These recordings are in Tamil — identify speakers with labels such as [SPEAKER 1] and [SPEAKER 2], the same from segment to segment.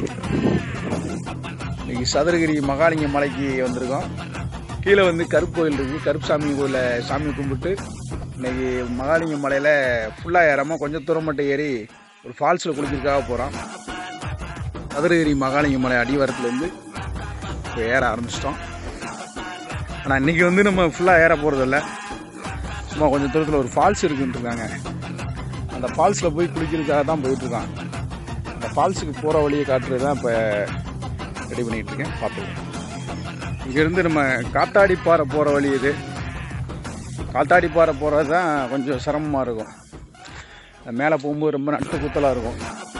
[SPEAKER 1] இன்னைக்கு சதுரகிரி மகாலிங்கம் மலைக்கு வந்திருக்கோம். கீழே வந்து கருப்பு கோயில் இருக்குது. கருப்பு சாமி கோயிலில் சாமி கும்பிட்டு இன்றைக்கி மகாலிங்கம் மலையில் ஃபுல்லாக ஏறாமல் கொஞ்சம் தூரம் மட்டும் ஏறி ஒரு ஃபால்ஸில் குளிக்கிறதுக்காக போகிறோம். சதுரகிரி மகாலிங்கம் மலை அடிவாரத்துலேருந்து இப்போ ஏற ஆரம்பிச்சிட்டோம். ஆனால் இன்றைக்கி வந்து நம்ம ஃபுல்லாக ஏற போகிறதில்ல. சும்மா கொஞ்சம் தூரத்தில் ஒரு ஃபால்ஸ் இருக்குன்ட்டுருக்காங்க. அந்த ஃபால்ஸில் போய் குளிக்கிறதுக்காக தான் போயிட்டுருக்கான். அந்த ஃபால்ஸுக்கு போகிற வழியை காட்டுறது தான் இப்போ ரெடி பண்ணிகிட்ருக்கேன். பார்த்துருவோம். இங்கேருந்து நம்ம காத்தாடிப்பாறை போகிற வழி இது. காத்தாடிப்பாறை போகிறது தான் கொஞ்சம் சிரமமாக இருக்கும். மேலே போகும்போது ரொம்ப நட்டு குத்தலாக இருக்கும்.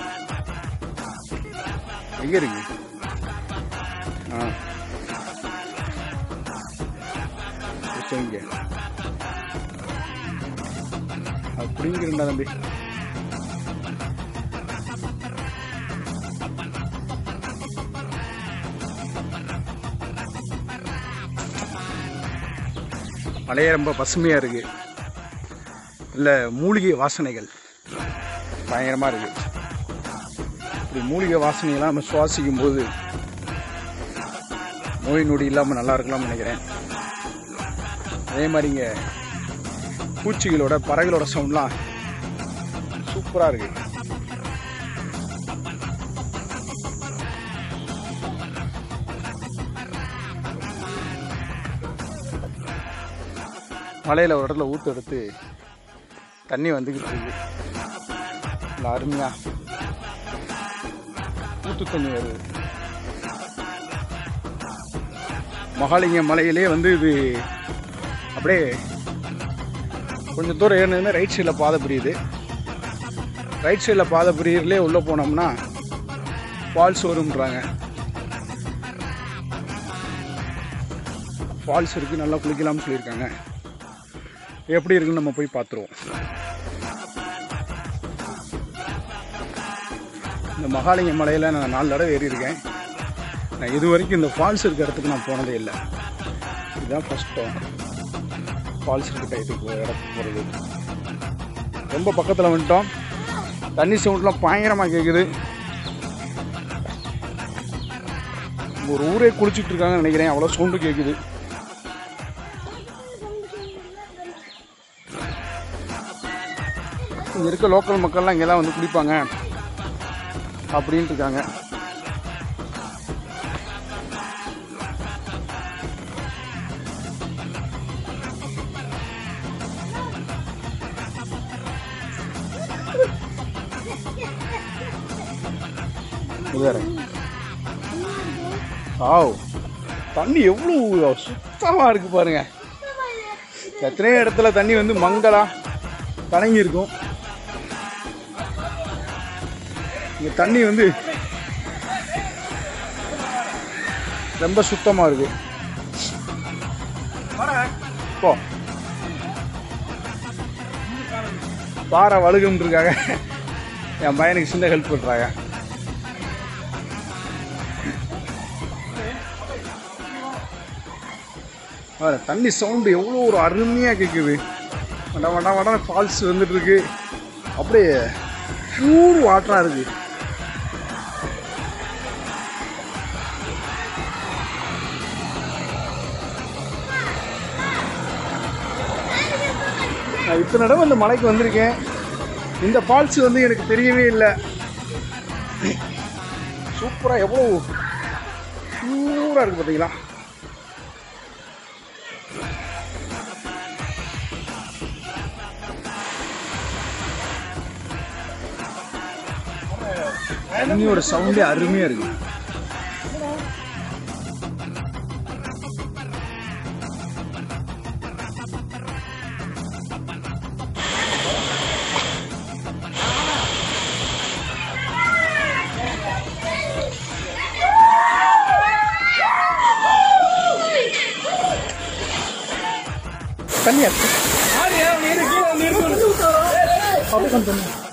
[SPEAKER 1] எங்கே இருக்கு? இங்கே அப்படிங்கிறா தம்பி. மலையே ரொம்ப பசுமையாக இருக்குது. இல்லை மூலிகை வாசனைகள் பயங்கரமாக இருக்குது. இப்படி மூலிகை வாசனையெல்லாம் நம்ம சுவாசிக்கும் போது நோய் நொடி இல்லாமல் நல்லா இருக்கலாம்னு நினைக்கிறேன். அதே மாதிரி இங்கே பூச்சிகளோட பறவைகளோட சவுண்ட்லாம் சூப்பராக இருக்குது. மலையில் ஒரு இடத்துல ஊற்று எடுத்து தண்ணி வந்துக்கிட்டு இருக்கு. இல்லை அருமையாக ஊற்று தண்ணி வருது. மகாலிங்கம் மலையிலே வந்து இது அப்படியே கொஞ்சம் தூரம் ஏறினதுமே ரைட் சைடில் பாதை பிரியுது. ரைட் சைடில் பாதை பிரியர்லேயே உள்ளே போனோம்னா ஃபால்ஸ் வரும்ன்றாங்க. ஃபால்ஸ் இருக்குது, நல்லா குளிக்கலாம்னு சொல்லியிருக்காங்க. எப்படி இருக்குன்னு நம்ம போய் பார்த்துருவோம். இந்த மகாலிங்க மலையில் நான் 4 தடவை ஏறி இருக்கேன். நான் இது வரைக்கும் இந்த ஃபால்ஸ் இருக்கிற இடத்துக்கு நான் போனதே இல்லை. இதுதான் ஃபஸ்ட் டைம் ஃபால்ஸ் இருக்க இதுக்கு இடத்துக்கு போகிறது. ரொம்ப பக்கத்தில் வந்துட்டோம். தண்ணி சவுண்ட்லாம் பயங்கரமாக கேட்குது. ஒரு ஊரே குளிச்சுட்டு இருக்காங்கன்னு நினைக்கிறேன். அவ்வளோ சவுண்டு கேட்குது. இங்கே இருக்க லோக்கல் மக்கள்லாம் இங்கே தான் வந்து குளிப்பாங்க அப்படின்ட்டு இருக்காங்க. தண்ணி எவ்வளோ சுத்தமாக இருக்கு பாருங்க. எத்தனையோ இடத்துல தண்ணி வந்து மங்களா கலங்கி இருக்கும். இங்கே தண்ணி வந்து ரொம்ப சுத்தமாக இருக்கு. இப்போ பாறை வழுகுன்றிருக்காங்க. என் பையனுக்கு சின்ன ஹெல்ப் பண்ணுறாங்க. தண்ணி சவுண்டு எவ்வளோ ஒரு அருமையாக கேட்குது. வட வட வட ஃபால்ஸ் வந்துட்டு இருக்கு. அப்படியே பியூர் வாட்டராக இருக்கு. நான் இத்தனை தடவை இந்த மலைக்கு வந்திருக்கேன். இந்த ஃபால்ஸ் வந்து எனக்கு தெரியவே இல்லை. சூப்பராக எவ்வளோ பியூராக இருக்குது பார்த்தீங்களா. தண்ணியோட சவுண்டே அருமையாக இருக்கு. தண்ணியா இருக்கு.